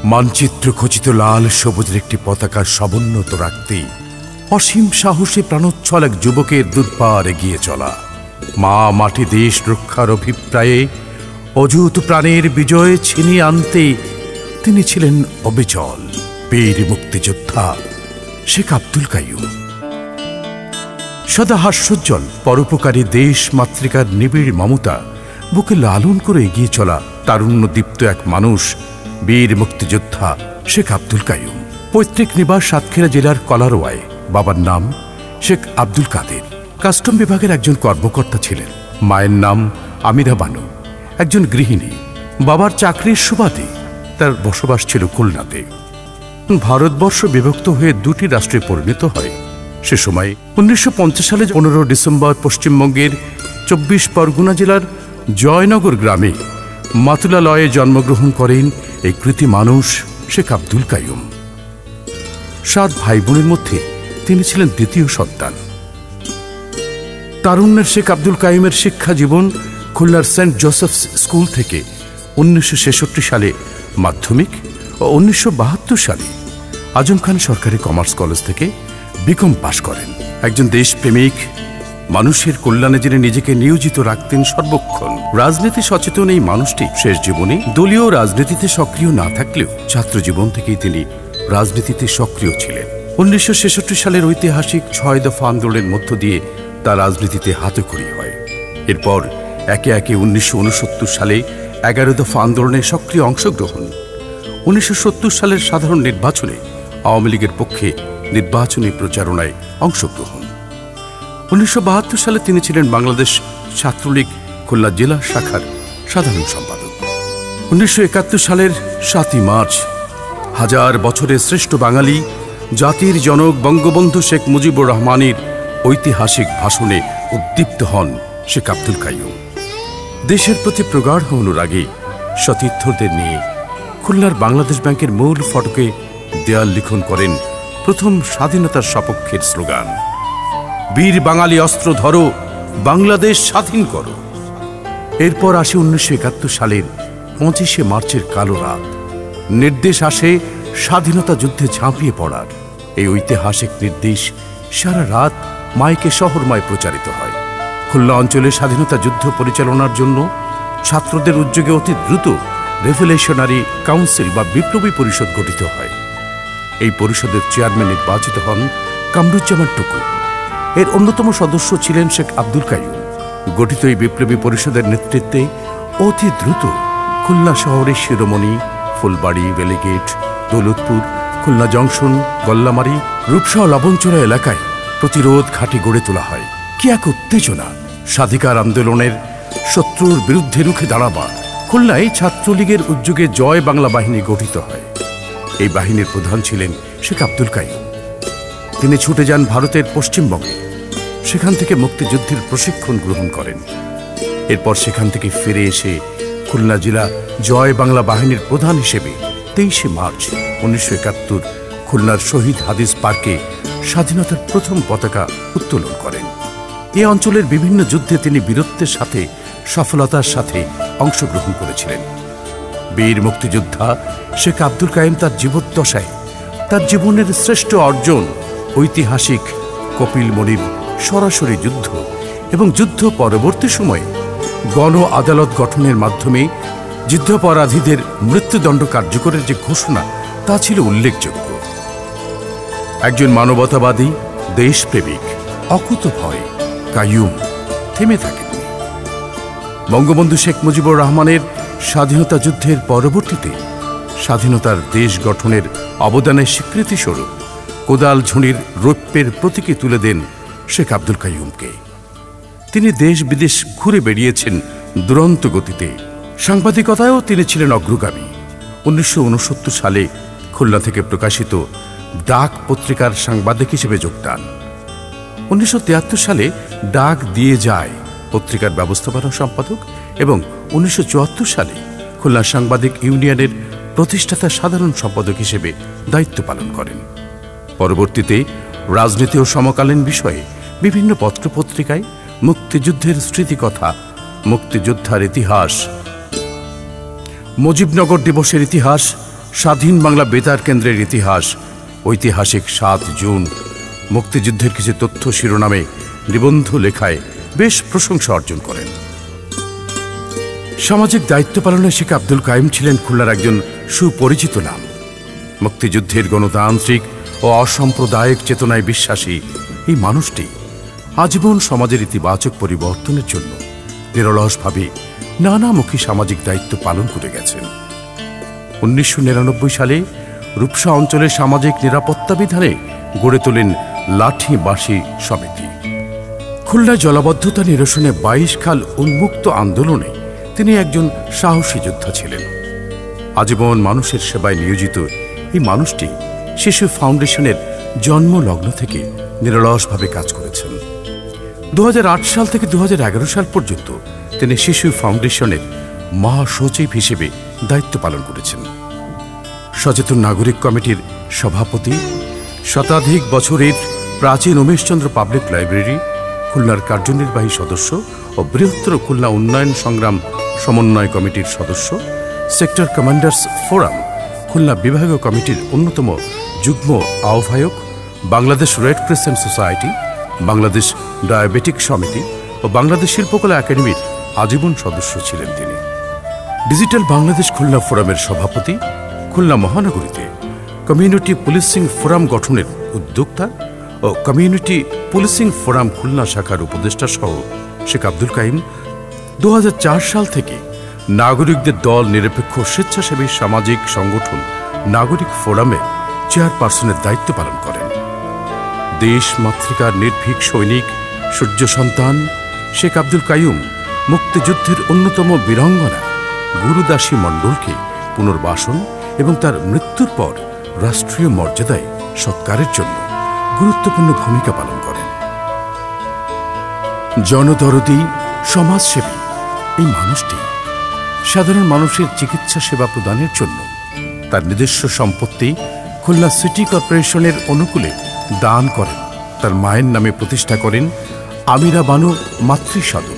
মানচিত্র খচিত লাল সবুজের একটি পতাকা সমুন্নত রাখতে অসীম সাহসে প্রাণোচ্ছল এক যুবকের দুর্বার এগিয়ে চলা, মা মাটি দেশ রক্ষার অভিপ্রায়ে অযুত প্রাণের বিজয় ছিনিয়ে আনতে তিনি ছিলেন অবিচল বীর মুক্তিযোদ্ধা শেখ আব্দুল কাইয়ুম। সদা হাস্যোজ্জ্বল পরোপকারী দেশ মাতৃকার নিবিড় মমতা বুকে লালন করে এগিয়ে চলা তারুণ্যদীপ্ত এক মানুষ বীর মুক্তিযোদ্ধা শেখ আব্দুল কাইয়ুম। পৈতৃক নিবাস সাতক্ষীরা জেলার কলারোয়ায়। বাবার নাম শেখ আব্দুল কাদের, কাস্টম বিভাগের একজন কর্মকর্তা ছিলেন। মায়ের নাম আমিরা বানু, একজন গৃহিণী। বাবার চাকরির সুবাদে তার বসবাস ছিল খুলনাতে। ভারতবর্ষ বিভক্ত হয়ে দুটি রাষ্ট্রে পরিণত হয়। সে সময় 1950 সালে 15 ডিসেম্বর পশ্চিমবঙ্গের 24 পরগনা জেলার জয়নগর গ্রামে মাতুলালয়ে জন্মগ্রহণ করেন এই কৃতি মানুষ শেখ আব্দুল কাইয়ুম। 7 ভাই বোনের মধ্যে তিনি ছিলেন দ্বিতীয় সন্তান। তারুণ্যের শেখ আব্দুল কাইয়ুমের শিক্ষা জীবন খুলনার সেন্ট জোসেফস স্কুল থেকে 1966 সালে মাধ্যমিক ও 1972 সালে আজম খান সরকারি কমার্স কলেজ থেকে বিকম পাশ করেন। একজন দেশপ্রেমিক, মানুষের কল্যাণে যিনি নিজেকে নিয়োজিত রাখতেন সর্বক্ষণ। রাজনীতি সচেতন এই মানুষটি শেষ জীবনে দলীয় রাজনীতিতে সক্রিয় না থাকলেও ছাত্র জীবন থেকেই তিনি রাজনীতিতে সক্রিয় ছিলেন। 1966 সালের ঐতিহাসিক 6 দফা আন্দোলনের মধ্য দিয়ে তার রাজনীতিতে হাতেখড়ি হয়। এরপর একে একে 1969 সালে 11 দফা আন্দোলনে সক্রিয় অংশগ্রহণ। 1970 সালের সাধারণ নির্বাচনে আওয়ামী লীগের পক্ষে নির্বাচনী প্রচারণায় অংশগ্রহণ। 1972 সালে তিনি ছিলেন বাংলাদেশ ছাত্রলীগ খুলনা জেলা শাখার সাধারণ সম্পাদক। 1971 সালের 7ই মার্চ হাজার বছরের শ্রেষ্ঠ বাঙালি জাতির জনক বঙ্গবন্ধু শেখ মুজিবুর রহমানের ঐতিহাসিক ভাষণে উদ্দীপ্ত হন শেখ আব্দুল কাইয়ুম। দেশের প্রতি প্রগাঢ় অনুরাগে সতীর্থদের নিয়ে খুলনার বাংলাদেশ ব্যাংকের মূল ফটকে দেয়াল লিখন করেন প্রথম স্বাধীনতার সপক্ষের স্লোগান, বীর বাঙালি অস্ত্র ধরো, বাংলাদেশ স্বাধীন করো। এরপর আসে 1971 সালের 25শে মার্চের কালো রাত। নির্দেশ আসে স্বাধীনতা যুদ্ধে ঝাঁপিয়ে পড়ার। এই ঐতিহাসিক নির্দেশ সারা রাত মাইকে শহরময় প্রচারিত হয়। খুলনা অঞ্চলে স্বাধীনতা যুদ্ধ পরিচালনার জন্য ছাত্রদের উদ্যোগে অতি দ্রুত রেভলিউশনারি কাউন্সিল বা বিপ্লবী পরিষদ গঠিত হয়। এই পরিষদের চেয়ারম্যান নির্বাচিত হন কামরুজ্জামান টুকু। এর অন্যতম সদস্য ছিলেন শেখ আব্দুল কাইয়ুম। গঠিত এই বিপ্লবী পরিষদের নেতৃত্বে অতি দ্রুত খুলনা শহরের শিরোমণি, ফুলবাড়ি, বেলিগেট, দৌলতপুর, খুলনা জংশন, গল্লামারি, রূপসা ও লবণচূড়া এলাকায় প্রতিরোধ ঘাঁটি গড়ে তোলা হয়। কি এক উত্তেজনা! স্বাধিকার আন্দোলনের শত্রুর বিরুদ্ধে রুখে দাঁড়াবার। খুলনায় ছাত্রলীগের উদ্যোগে জয় বাংলা বাহিনী গঠিত হয়। এই বাহিনীর প্রধান ছিলেন শেখ আব্দুল কাইয়ুম। তিনি ছুটে যান ভারতের পশ্চিমবঙ্গে। সেখান থেকে মুক্তিযুদ্ধের প্রশিক্ষণ গ্রহণ করেন। এরপর সেখান থেকে ফিরে এসে খুলনা জেলা জয় বাংলা বাহিনীর প্রধান হিসেবে 23শে মার্চ 1971 খুলনার শহীদ হাদিস পার্কে স্বাধীনতার প্রথম পতাকা উত্তোলন করেন। এ অঞ্চলের বিভিন্ন যুদ্ধে তিনি বীরত্বের সাথে সফলতার সাথে অংশগ্রহণ করেছিলেন। বীর মুক্তিযোদ্ধা শেখ আব্দুল কাইয়ুম তার জীবদ্দশায় তার জীবনের শ্রেষ্ঠ অর্জন ঐতিহাসিক কপিলমুনির সরাসরি যুদ্ধ এবং যুদ্ধ পরবর্তী সময়ে গণ আদালত গঠনের মাধ্যমে যুদ্ধাপরাধীদের মৃত্যুদণ্ড কার্যকরের যে ঘোষণা তা ছিল উল্লেখযোগ্য। একজন মানবতাবাদী, দেশপ্রেমিক, অকুতভয় কাইয়ুম থেমে থাকেননি। বঙ্গবন্ধু শেখ মুজিবুর রহমানের স্বাধীনতা যুদ্ধের পরবর্তীতে স্বাধীনতার দেশ গঠনের অবদানের স্বীকৃতিস্বরূপ কোদাল ঝুড়ির রৌপ্যের প্রতীকে তুলে দেন শেখ আব্দুল কাইয়ুমকে। তিনি দেশ বিদেশ ঘুরে বেড়িয়েছেন দুরন্ত গতিতে। সাংবাদিকতায়ও তিনি ছিলেন অগ্রগামী। 1969 সালে খুলনা থেকে প্রকাশিত ডাক পত্রিকার সাংবাদিক হিসেবে যোগদান। 1973 সালে ডাক দিয়ে যায় পত্রিকার ব্যবস্থাপনা সম্পাদক এবং 1974 সালে খুলনা সাংবাদিক ইউনিয়নের প্রতিষ্ঠাতা সাধারণ সম্পাদক হিসেবে দায়িত্ব পালন করেন। পরবর্তীতে রাজনীতি ও সমকালীন বিষয়ে বিভিন্ন পত্রপত্রিকায় মুক্তিযুদ্ধের স্মৃতিকথা, মুক্তিযোদ্ধার ইতিহাস, মুজিবনগর দিবসের ইতিহাস, স্বাধীন বাংলা বেতার কেন্দ্রের ইতিহাস, ঐতিহাসিক ৭ জুন, মুক্তিযুদ্ধের কিছু তথ্য শিরোনামে নিবন্ধ লেখায় বেশ প্রশংসা অর্জন করেন। সামাজিক দায়িত্ব পালনে শেখ আব্দুল কাইম ছিলেন খুলনার একজন সুপরিচিত নাম। মুক্তিযুদ্ধের গণতান্ত্রিক ও অসাম্প্রদায়িক চেতনায় বিশ্বাসী এই মানুষটি আজীবন সমাজের ইতিবাচক পরিবর্তনের জন্য নিরলসভাবে নানামুখী সামাজিক দায়িত্ব পালন করে গেছেন। 1999 সালে রূপসা অঞ্চলের সামাজিক নিরাপত্তা বিধানে গড়ে তোলেন লাঠি বাঁশি সমিতি। খুলনায় জলাবদ্ধতা নিরসনে 22 খাল উন্মুক্ত আন্দোলনে তিনি একজন সাহসী যোদ্ধা ছিলেন। আজীবন মানুষের সেবায় নিয়োজিত এই মানুষটি শিশু ফাউন্ডেশনের জন্মলগ্ন থেকে নিরলসভাবে কাজ করেছেন। 2008 সাল থেকে 2011 সাল পর্যন্ত তিনি শিশু ফাউন্ডেশনের মহাসচিব হিসেবে দায়িত্ব পালন করেছেন। সচেতন নাগরিক কমিটির সভাপতি, শতাধিক বছরের প্রাচীন উমেশচন্দ্র পাবলিক লাইব্রেরি, খুলনার কার্যনির্বাহী সদস্য ও বৃহত্তর খুলনা উন্নয়ন সংগ্রাম সমন্বয় কমিটির সদস্য, সেক্টর কমান্ডার্স ফোরাম, খুলনা বিভাগীয় কমিটির অন্যতম যুগ্ম আহ্বায়ক, Bangladesh Red Crescent Society, Bangladesh diabetic সমিতি ও বাংলাদেশ শিল্পকলা একাডেমির আজীবন সদস্য ছিলেন তিনি। ডিজিটাল বাংলাদেশ খুলনা ফোরামের সভাপতি, খুলনা মহানগরীতে কমিউনিটি পুলিশিং ফোরাম গঠনের উদ্যোক্তা ও কমিউনিটি পুলিশিং ফোরাম খুলনা শাখার উপদেষ্টা সহ শেখ আব্দুল কাইম 2004 সাল থেকে নাগরিকদের দল নিরপেক্ষ স্বেচ্ছাসেবী সামাজিক সংগঠন নাগরিক ফোরামে চেয়ারপারসনের দায়িত্ব পালন করেন। দেশ মাতৃকার নির্ভীক সৈনিক, সূর্য সন্তান শেখ আব্দুল কাইয়ুম মুক্তিযুদ্ধের অন্যতম বীরাঙ্গনা গুরুদাসী মণ্ডলকে পুনর্বাসন এবং তার মৃত্যুর পর রাষ্ট্রীয় মর্যাদায় সৎকারের জন্য গুরুত্বপূর্ণ ভূমিকা পালন করেন। জনদরদী, সমাজসেবী এই মানুষটি সাধারণ মানুষের চিকিৎসা সেবা প্রদানের জন্য তার নিজস্ব সম্পত্তি খুলনা সিটি কর্পোরেশনের অনুকূলে দান করেন। তার মায়ের নামে প্রতিষ্ঠা করেন আমিরা বানু মাতৃসদন।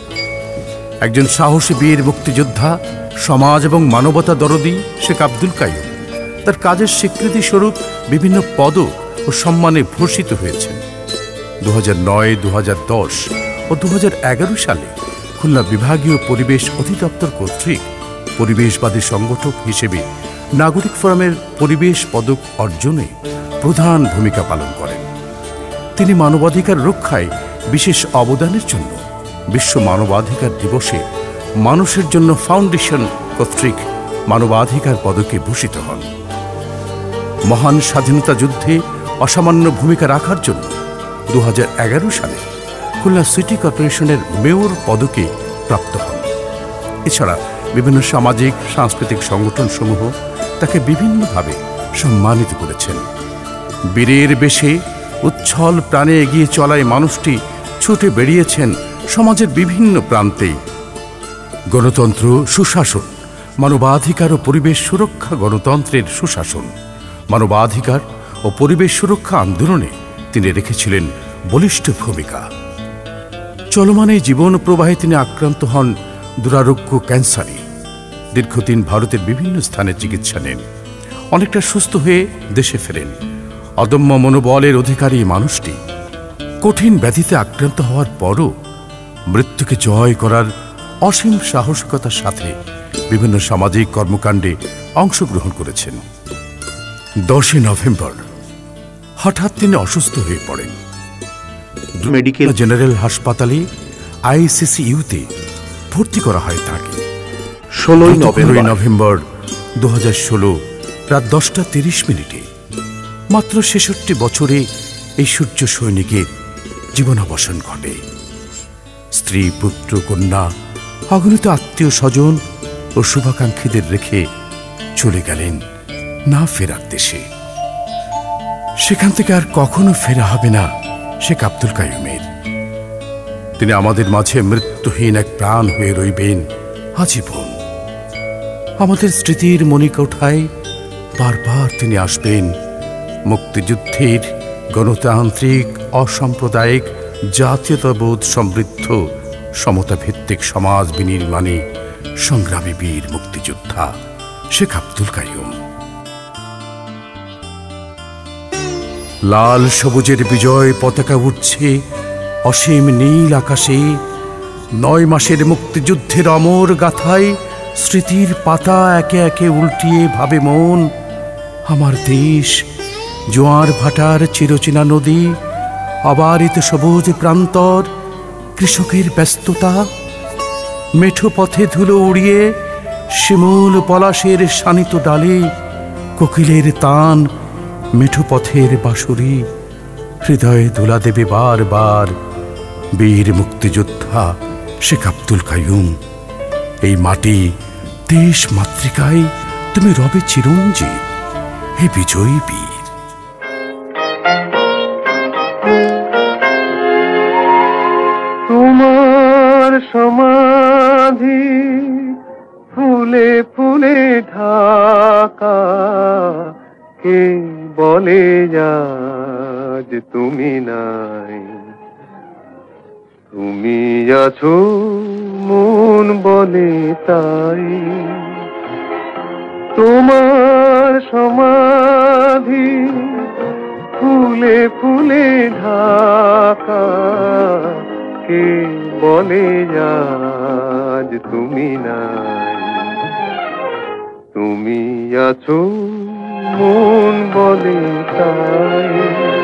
একজন সাহসী বীর মুক্তিযোদ্ধা, সমাজ এবং মানবতা দরদী শেখ আব্দুল কাইয়ুম তার কাজের স্বীকৃতি স্বরূপ বিভিন্ন পদক ও সম্মানে ভূষিত হয়েছেন। 2009, 2010 ও 2011 সালে খুলনা বিভাগীয় পরিবেশ অধিদপ্তর কর্তৃক পরিবেশবাদী সংগঠক হিসেবে নাগরিক ফোরামের পরিবেশ পদক অর্জনে প্রধান ভূমিকা পালন করেন। তিনি মানবাধিকার রক্ষায় বিশেষ অবদানের জন্য বিশ্ব মানবাধিকার দিবসে মানুষের জন্য ফাউন্ডেশন কর্তৃক মানবাধিকার পদকে ভূষিত হন। মহান স্বাধীনতা যুদ্ধে অসামান্য ভূমিকা রাখার জন্য 2011 সালে খুলনা সিটি কর্পোরেশনের মেয়র পদকে প্রাপ্ত হন। এছাড়া বিভিন্ন সামাজিক সাংস্কৃতিক সংগঠনসমূহ তাকে বিভিন্নভাবে সম্মানিত করেছেন। বীরের বেশে উচ্ছল প্রাণে এগিয়ে চলায় মানুষটি ছুটে বেরিয়েছেন সমাজের বিভিন্ন প্রান্তে। গণতন্ত্র, সুশাসন, মানবাধিকার ও পরিবেশ সুরক্ষা, গণতন্ত্রের সুশাসন, মানবাধিকার ও পরিবেশ সুরক্ষা আন্দোলনে তিনি রেখেছিলেন বলিষ্ঠ ভূমিকা। চলমান এই জীবন প্রবাহে তিনি আক্রান্ত হন দুরারোগ্য ক্যান্সারে। দীর্ঘদিন ভারতের বিভিন্ন স্থানে চিকিৎসা নেন। অনেকটা সুস্থ হয়ে দেশে ফেরেন। অদম্য মনোবলের অধিকারী মানুষটি কঠিন ব্যাধিতে আক্রান্ত হওয়ার পরও মৃত্যুকে জয় করার অসীম সাহসিকতার সাথে বিভিন্ন সামাজিক কর্মকাণ্ডে অংশগ্রহণ করেছেন। 10 নভেম্বর হঠাৎ তিনি অসুস্থ হয়ে পড়েন। মেডিকেল জেনারেল হাসপাতালে আইসিসিইউতে ভর্তি করা হয় তাকে। 16 নভেম্বর 2016 রাত 10:30 মাত্র 66 বছরে এই সূর্য সৈনিকের জীবনাবসান ঘটে। স্ত্রী, পুত্র, কন্যা, অগণিত আত্মীয় স্বজন ও শুভাকাঙ্ক্ষীদের রেখে চলে গেলেন না ফেরার দেশে। সেখান থেকে আর কখনো ফেরা হবে না শেখ আব্দুল কাইয়ুমের। তিনি আমাদের মাঝে মৃত্যুহীন এক প্রাণ হয়ে রইবেন আজীবন। আমাদের স্মৃতির মণিকোঠায় বারবার তিনি আসবেন। মুক্তিযুদ্ধের গণতান্ত্রিক, অসাম্প্রদায়িক, জাতীয়তাবোধ সমৃদ্ধ, সমতাভিত্তিক সমাজ বিনির্মাণে সংগ্রামী বীর মুক্তিযোদ্ধা শেখ আব্দুল কাইয়ুম। লাল সবুজের বিজয় পতাকা উঠছে অসীম নীল আকাশে। 9 মাসের মুক্তিযুদ্ধের অমর গাথায় স্মৃতির পাতা একে একে উল্টিয়ে ভাবে মন, আমার দেশ জোয়ার ভাটার চিরচেনা নদী, অবারিত সবুজ প্রান্তর, কৃষকের ব্যস্ততা, মেঠো পথে ধুলো উড়িয়ে শিমুল পলাশের শানিত ডালে কোকিলের তান, মেঠো পথের বাঁশুরি হৃদয়ে দোলা দেবে বারবার বীর মুক্তিযোদ্ধা শেখ আব্দুল কাইয়ুম। এই মাটি দেশ মাতৃকায় তুমি রবে চিরঞ্জীব, হে বিজয়ী বীর। তোমার সমাধি ফুলে ফুলে ঢাকা, কে বলে আজ তুমি নাই? তুমি আছো মন বলে তাই। তোমার সমাধি ফুলে ফুলে ঢাকা, কে বলে আজ তুমি নাই? তুমি আছো মন বলে তাই।